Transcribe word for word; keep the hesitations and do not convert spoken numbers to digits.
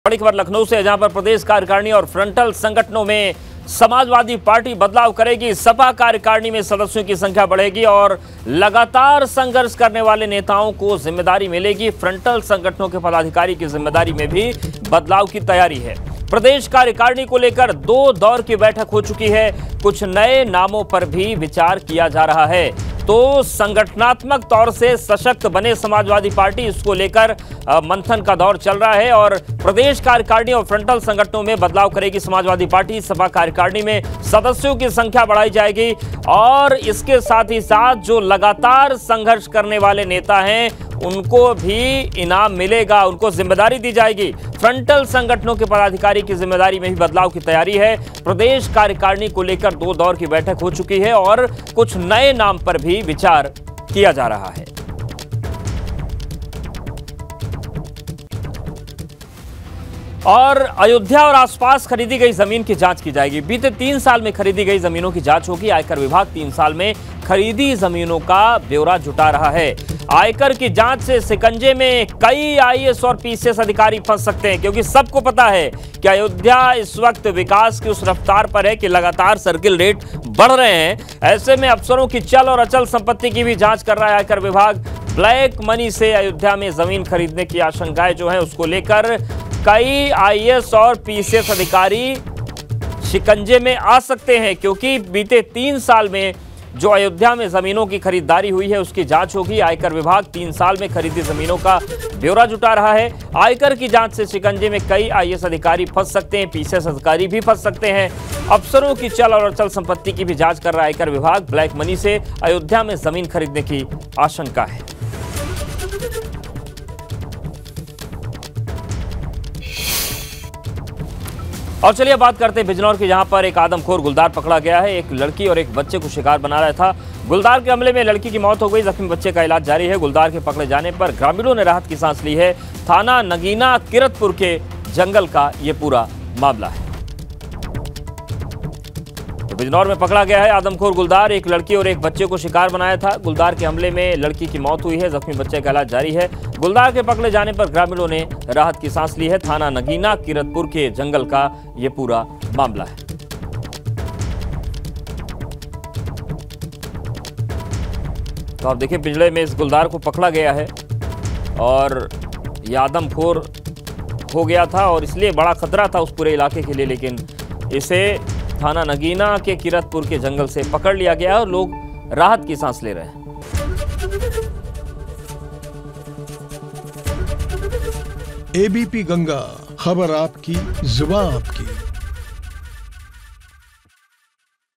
बड़ी खबर लखनऊ से, जहां पर प्रदेश कार्यकारिणी और फ्रंटल संगठनों में समाजवादी पार्टी बदलाव करेगी। सपा कार्यकारिणी में सदस्यों की संख्या बढ़ेगी और लगातार संघर्ष करने वाले नेताओं को जिम्मेदारी मिलेगी। फ्रंटल संगठनों के पदाधिकारी की जिम्मेदारी में भी बदलाव की तैयारी है। प्रदेश कार्यकारिणी को लेकर दो दौर की बैठक हो चुकी है। कुछ नए नामों पर भी विचार किया जा रहा है। तो संगठनात्मक तौर से सशक्त बने समाजवादी पार्टी, इसको लेकर मंथन का दौर चल रहा है और प्रदेश कार्यकारिणी और फ्रंटल संगठनों में बदलाव करेगी समाजवादी पार्टी। सपा कार्यकारिणी में सदस्यों की संख्या बढ़ाई जाएगी और इसके साथ ही साथ जो लगातार संघर्ष करने वाले नेता हैं उनको भी इनाम मिलेगा, उनको जिम्मेदारी दी जाएगी। फ्रंटल संगठनों के पदाधिकारी की जिम्मेदारी में भी बदलाव की तैयारी है। प्रदेश कार्यकारिणी को लेकर दो दौर की बैठक हो चुकी है और कुछ नए नाम पर भी विचार किया जा रहा है। और अयोध्या और आसपास खरीदी गई जमीन की जांच की जाएगी। बीते तीन साल में खरीदी गई जमीनों की जांच होगी। आयकर विभाग तीन साल में खरीदी जमीनों का ब्यौरा जुटा रहा है। आयकर की जांच से शिकंजे में कई आईएएस और पीसीएस अधिकारी फंस सकते हैं, क्योंकि सबको पता है कि अयोध्या इस वक्त विकास की उस रफ्तार पर है कि लगातार सर्किल रेट बढ़ रहे हैं। ऐसे में अफसरों की चल और अचल संपत्ति की भी जांच कर रहा है आयकर विभाग। ब्लैक मनी से अयोध्या में जमीन खरीदने की आशंकाएं जो है उसको लेकर कई आईएएस और पीसीएस अधिकारी शिकंजे में आ सकते हैं, क्योंकि बीते तीन साल में जो अयोध्या में जमीनों की खरीदारी हुई है उसकी जांच होगी। आयकर विभाग तीन साल में खरीदी जमीनों का ब्यौरा जुटा रहा है। आयकर की जांच से शिकंजे में कई आईएएस अधिकारी फंस सकते हैं, पीसीएस अधिकारी भी फंस सकते हैं। अफसरों की चल और अचल संपत्ति की भी जांच कर रहा है आयकर विभाग। ब्लैक मनी से अयोध्या में जमीन खरीदने की आशंका है। और चलिए बात करते हैं बिजनौर की, जहां पर एक आदमखोर गुलदार पकड़ा गया है। एक लड़की और एक बच्चे को शिकार बना रहा था। गुलदार के हमले में लड़की की मौत हो गई, जख्मी बच्चे का इलाज जारी है। गुलदार के पकड़े जाने पर ग्रामीणों ने राहत की सांस ली है। थाना नगीना किरतपुर के जंगल का ये पूरा मामला है। तो बिजनौर में पकड़ा गया है आदमखोर गुलदार। एक लड़की और एक बच्चे को शिकार बनाया था। गुलदार के हमले में लड़की की मौत हुई है, जख्मी बच्चे का इलाज जारी है। गुलदार के पकड़े जाने पर ग्रामीणों ने राहत की सांस ली है। थाना नगीना किरतपुर के जंगल का ये पूरा मामला है। तो आप देखिए, पिंजड़े में इस गुलदार को पकड़ा गया है और ये आदमखोर हो गया था और इसलिए बड़ा खतरा था उस पूरे इलाके के लिए, लेकिन इसे थाना नगीना के किरतपुर के जंगल से पकड़ लिया गया और लोग राहत की सांस ले रहे हैं। एबीपी गंगा, खबर आपकी, जुबान आपकी।